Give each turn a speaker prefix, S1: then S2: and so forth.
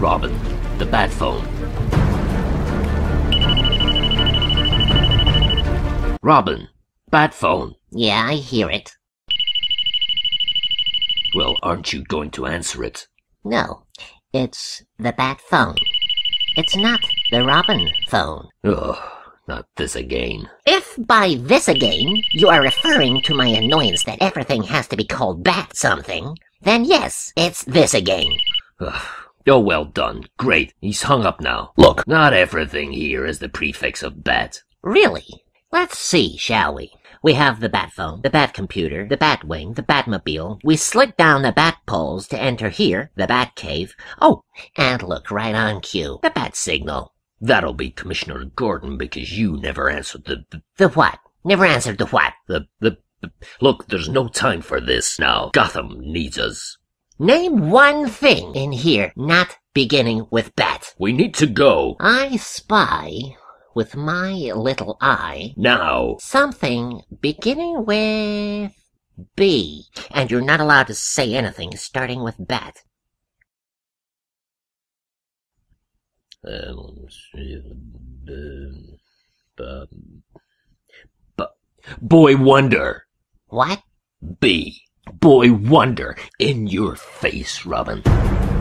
S1: Robin, the bat phone. Robin, bat phone.
S2: Yeah, I hear it.
S1: Well, aren't you going to answer it?
S2: No, it's the bat phone. It's not the Robin phone.
S1: Ugh, not this again.
S2: If by this again you are referring to my annoyance that everything has to be called bat something, then yes, it's this again.
S1: Ugh. Oh, well done. Great. He's hung up now. Look, not everything here is the prefix of bat.
S2: Really? Let's see, shall we? We have the bat phone, the bat computer, the bat wing, the Batmobile. We slid down the bat poles to enter here, the bat cave. Oh, and look, right on cue, the bat signal.
S1: That'll be Commissioner Gordon because you never answered
S2: The what? Never answered the what?
S1: Look, there's no time for this now. Gotham needs us.
S2: Name one thing in here not beginning with bat.
S1: We need to go.
S2: I spy, with my little eye,
S1: Now.
S2: something beginning with B. And you're not allowed to say anything starting with bat.
S1: Boy Wonder.
S2: What?
S1: B. Boy Wonder. In your face, Robin.